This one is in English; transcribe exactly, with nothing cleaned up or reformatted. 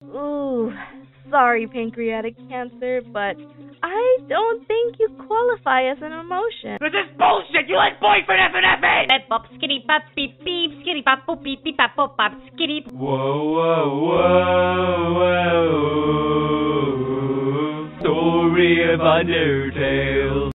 Ooh, sorry, pancreatic cancer, but I don't think you qualify as an emotion. This is bullshit! You like boyfriend F N F A! Bep bop skitty bop beep beep skitty bop boop beep beep bop bop bop skitty. Whoa, whoa, whoa, whoa. Story of Undertale.